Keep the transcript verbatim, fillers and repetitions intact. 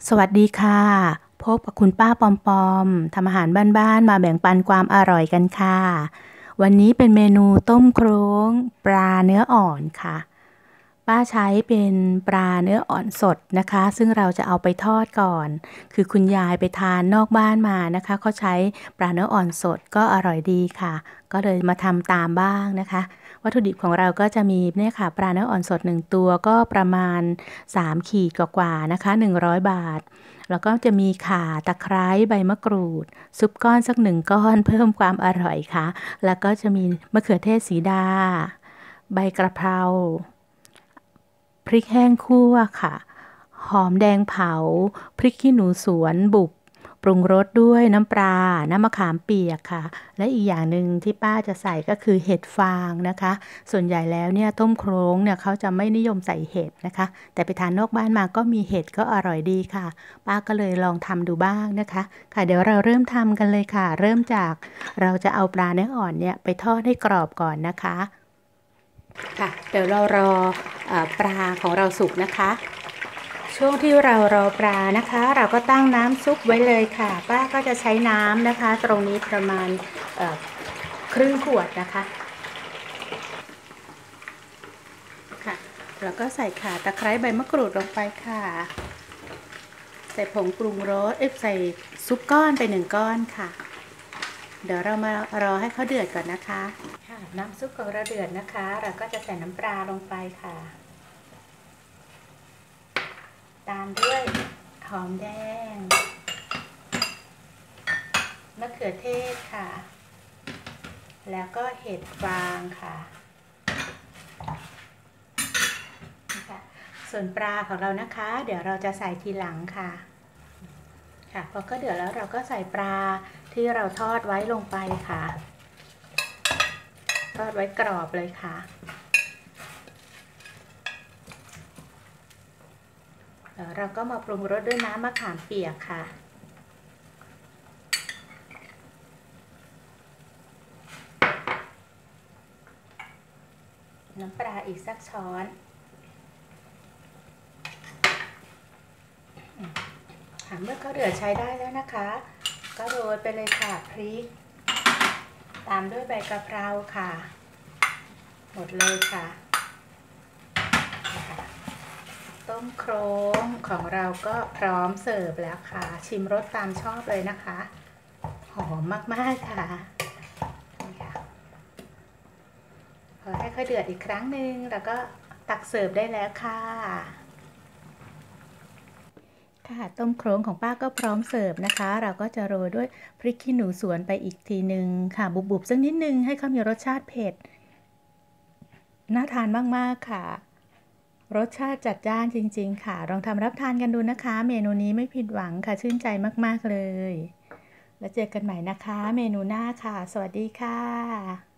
สวัสดีค่ะพบกับคุณป้าปอมปอมทำอาหารบ้านๆมาแบ่งปันความอร่อยกันค่ะวันนี้เป็นเมนูต้มโครงปลาเนื้ออ่อนค่ะป้าใช้เป็นปลาเนื้ออ่อนสดนะคะซึ่งเราจะเอาไปทอดก่อนคือคุณยายไปทานนอกบ้านมานะคะเขาใช้ปลาเนื้ออ่อนสดก็อร่อยดีค่ะก็เลยมาทำตามบ้างนะคะวัตถุดิบของเราก็จะมีเนี่ยค่ะปลาเนื้ออ่อนสดหนึ่งตัวก็ประมาณสามขีดกว่าๆนะคะหนึ่งร้อยบาทแล้วก็จะมีข่าตะไคร้ใบมะกรูดซุปก้อนสักหนึ่งก้อนเพิ่มความอร่อยค่ะแล้วก็จะมีมะเขือเทศสีดาใบกระเพราพริกแห้งคั่วค่ะหอมแดงเผาพริกขี้หนูสวนบุบปรุงรสด้วยน้ำปลาน้ำมะขามเปียกค่ะและอีกอย่างหนึ่งที่ป้าจะใส่ก็คือเห็ดฟางนะคะส่วนใหญ่แล้วเนี่ยต้มโครงเนี่ยเขาจะไม่นิยมใส่เห็ดนะคะแต่ไปทานนอกบ้านมาก็มีเห็ดก็อร่อยดีค่ะป้าก็เลยลองทำดูบ้างนะคะค่ะเดี๋ยวเราเริ่มทำกันเลยค่ะเริ่มจากเราจะเอาปลาเนื้ออ่อนเนี่ยไปทอดให้กรอบก่อนนะคะค่ะเดี๋ยวเรารอปลาของเราสุกนะคะช่วงที่เรารอปลานะคะเราก็ตั้งน้ำซุปไว้เลยค่ะป้าก็จะใช้น้ำนะคะตรงนี้ประมาณครึ่งขวดนะคะค่ะแล้วก็ใส่ข่าตะไคร้ใบมะกรูดลงไปค่ะใส่ผงปรุงรสเอ๊ะใส่ซุปก้อนไปหนึ่งก้อนค่ะเดี๋ยวเรามารอให้เขาเดือดก่อนนะคะค่ะน้ำซุปของเราเดือดนะคะเราก็จะใส่น้ำปลาลงไปค่ะตามด้วยหอมแดงมะเขือเทศค่ะแล้วก็เห็ดฟางค่ะส่วนปลาของเรานะคะเดี๋ยวเราจะใส่ทีหลังค่ะค่ะพอก็เดือดแล้วเราก็ใส่ปลาที่เราทอดไว้ลงไปค่ะทอดไว้กรอบเลยค่ะแล้วเราก็มาปรุงรสด้วยน้ำมะขามเปียกค่ะน้ำปลาอีกสักช้อนเมื่อเขาเดือดใช้ได้แล้วนะคะก็โรยไปเลยค่ะพริกตามด้วยใบกะเพราค่ะหมดเลยค่ะต้มโครงของเราก็พร้อมเสิร์ฟแล้วค่ะชิมรสตามชอบเลยนะคะหอมมากๆค่ะพอให้เขาเดือดอีกครั้งหนึ่งแล้วก็ตักเสิร์ฟได้แล้วค่ะค่ะต้มโครงของป้าก็พร้อมเสิร์ฟนะคะเราก็จะโรยด้วยพริกขี้หนูสวนไปอีกทีหนึ่งค่ะบุบๆสักนิดนึงให้เขามีรสชาติเผ็ดน่าทานมากๆค่ะรสชาติจัดจ้านจริงๆค่ะลองทำรับทานกันดูนะคะเมนูนี้ไม่ผิดหวังค่ะชื่นใจมากๆเลยแล้วเจอกันใหม่นะคะเมนูหน้าค่ะสวัสดีค่ะ